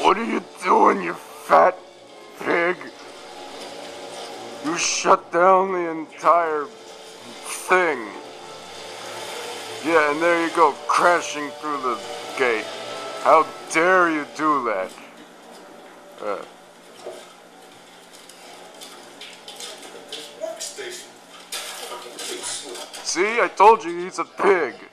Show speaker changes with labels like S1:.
S1: What are you doing, you fat pig? You shut down the entire thing. Yeah, and there you go, crashing through the gate. How dare you do that?
S2: Workstation.
S1: See, I told you he's a pig.